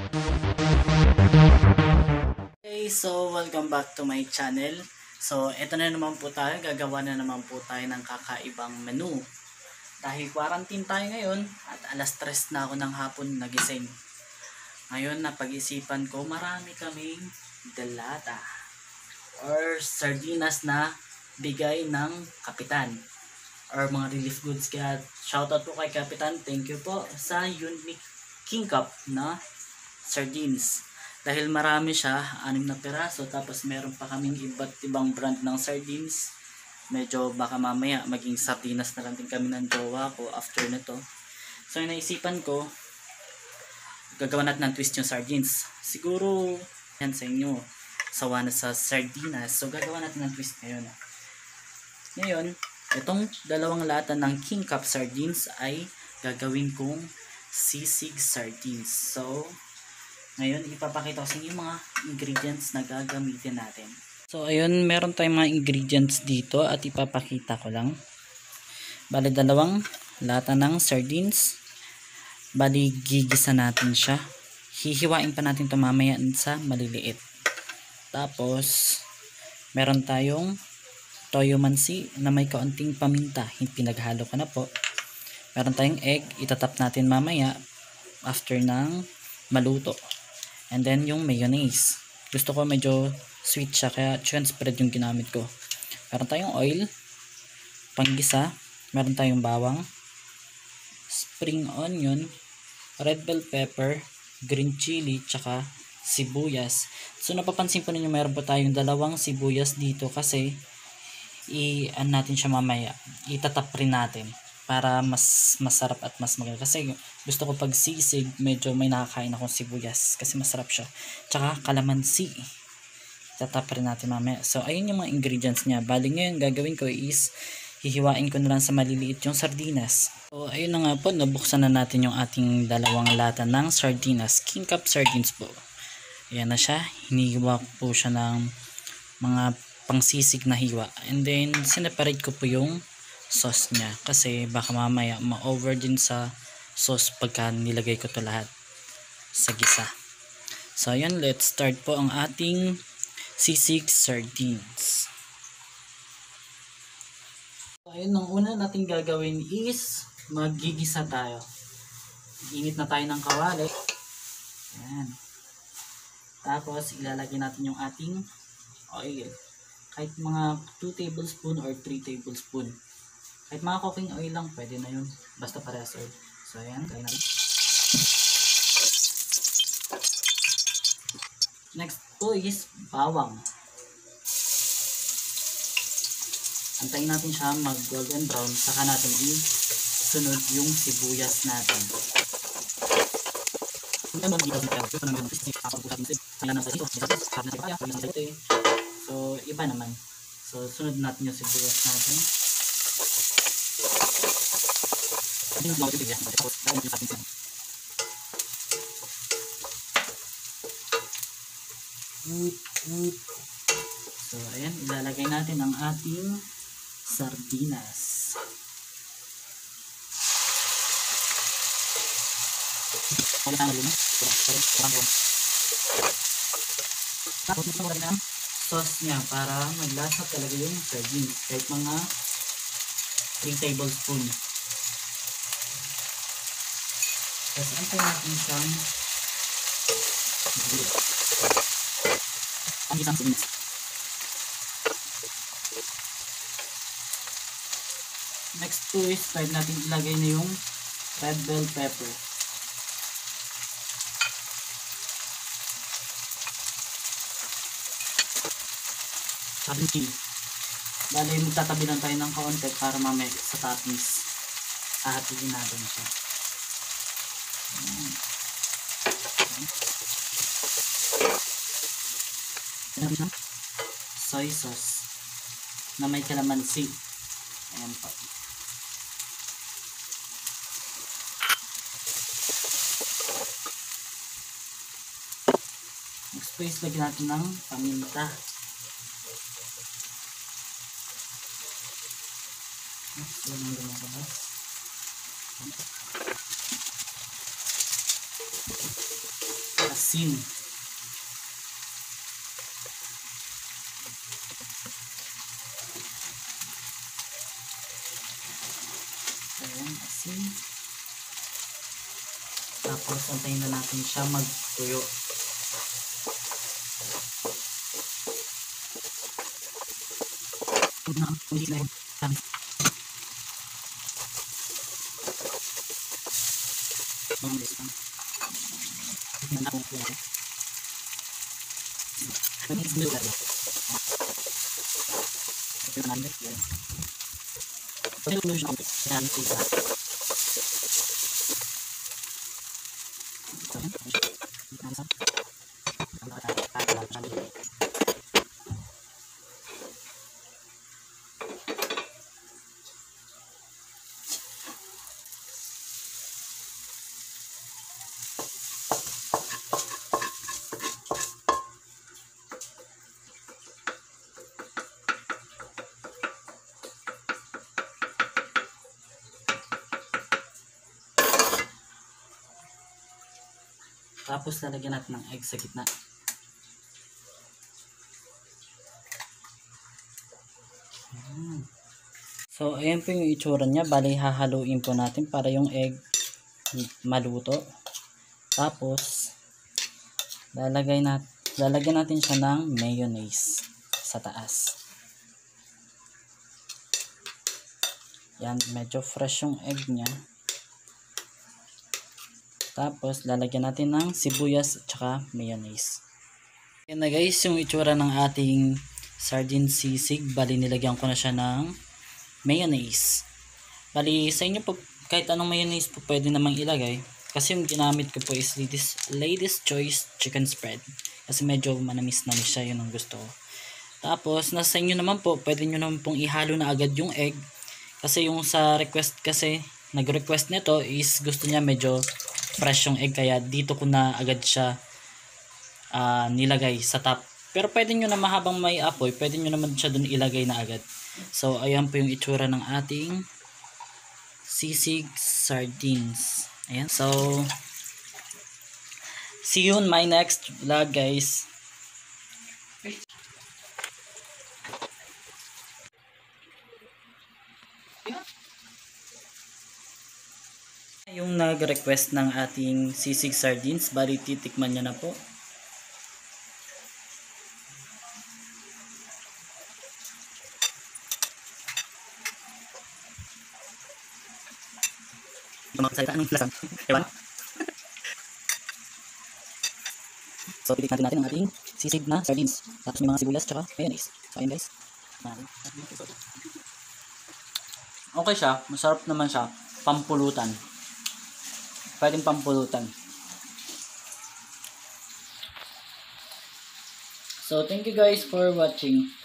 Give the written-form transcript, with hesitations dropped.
Okay, so welcome back to my channel. So, ito na naman po tayo. Gagawa na naman po tayo ng kakaibang menu. Dahil quarantine tayo ngayon at alas 3 na ako ng hapon nagising. Ngayon, napag-isipan ko, marami kaming delata or sardinas na bigay ng kapitan or mga relief goods. Kaya shoutout po kay kapitan. Thank you po sa Unique King Cup na sardines. Dahil marami siya, 6 na piraso, tapos meron pa kaming iba't ibang brand ng sardines. Medyo baka mamaya maging sardinas na lang din kami ng jowa ko after nito. So naisipan ko, gagawa natin ng twist yung sardines. Siguro yan sa inyo, sawa na sa sardinas. So gagawa natin ng twist ngayon. Ngayon, itong dalawang lata ng King Cup sardines ay gagawin kong sisig sardines. So ngayon, ipapakita ko sa inyo yung mga ingredients na gagamitin natin. So, ayun, meron tayong mga ingredients dito at ipapakita ko lang. Bali, dalawang lata ng sardines. Bali, gigisa natin siya. Hihiwain pa natin ito mamaya sa maliliit. Tapos, meron tayong toyo mansi na may kaunting paminta. Pinaghalo ko na po. Meron tayong egg. Itatap natin mamaya after ng maluto. And then yung mayonnaise. Gusto ko medyo sweet siya kaya spread yung ginamit ko. Meron tayong oil, panggisa, meron tayong bawang, spring onion, red bell pepper, green chili, tsaka sibuyas. So napapansin po ninyo meron po tayong dalawang sibuyas dito kasi i-an natin siya mamaya. Itatap rin natin para mas masarap at mas maganda. Kasi gusto ko pag sisig, medyo may nakakain akong sibuyas kasi masarap siya. Tsaka kalamansi. Tatap rin natin mamaya. So, ayun yung mga ingredients niya. Bali ngayon, gagawin ko is hihiwain ko na lang sa maliliit yung sardinas. So, ayun na nga po. Nabuksan na natin yung ating dalawang lata ng sardinas. King Cup sardines po. Ayan na siya. Hinihiwa po siya ng mga pangsisig na hiwa. And then, sineparate ko po yung sauce niya kasi baka mamaya ma-over din sa sauce pagka nilagay ko to lahat sa gisa. So ayan, let's start po ang ating sisig sardines. So ayun, ang una natin gagawin is magigisa tayo. Init na tayo ng kawali. Ayan. Tapos ilalagay natin yung ating oil. Kahit mga 2 tablespoon or 3 tablespoon. Kahit mga cooking oil lang, pwede na yun. Basta parehas oil. So, ayan. Gawin natin. Next po is bawang. Antayin natin siya mag golden brown. Saka natin i-sunod yung sibuyas natin. So, iba naman. So, sunod natin yung sibuyas natin. So ayan, ilalagay natin ang ating sardinas. Tapos ito mo rin ang sauce niya para maglasa talaga yung sardines. Kahit mga 3 tablespoon. Tapos antay natin siyang ang isang sardines. Next po is start natin ilagay na yung red bell pepper. Sabi chili. Bale, magtatabi lang tayo ng kaunti para mamaya sa toppings. Hahatiin natin siya. Ayan. Soy sauce na may kalamansi. Ayan po. Next po is lagyan natin ng paminta. Next, yun ang lumabas. asin. Ayan, asin. Tapos antayin na natin siya magtuyo. Tapos lalagyan natin ng egg sa gitna. So ayan po yung itsura niya. Bali hahaluin po natin para yung egg maluto. Tapos lalagyan natin siya ng mayonnaise sa taas. Yan, medyo fresh yung egg niya. Tapos lalagyan natin ng sibuyas at saka mayonnaise. Yan na guys, yung itsura ng ating sardine sisig. Bali nilagyan ko na siya ng mayonnaise. Bali sa inyo po kahit anong mayonnaise po pwede namang ilagay. Kasi yung ginamit ko po is ladies choice chicken spread. Kasi medyo manamis-namis siya, yun ang gusto ko. Tapos nasa inyo naman po, pwede nyo naman pong ihalo na agad yung egg. Kasi yung sa request kasi, nag-request nito is gusto niya medyo fresh yung egg, kaya dito ko na agad siya nilagay sa top. Pero pwede nyo na mahabang may apoy, pwede nyo naman siya dun ilagay na agad. So ayan po yung itsura ng ating sisig sardines. Ayan, so see you in my next vlog guys. Yung nag-request ng ating sisig sardines, bali titikman niya na po. Magsalita anong lasang? Ewan? So titikman natin ang ating sisig na sardines. Tapos may mga sibuyas tsaka mayonnaise. So ayun guys. Okay siya, masarap naman siya. Pampulutan. Pwedeng pampulutan. So thank you guys for watching.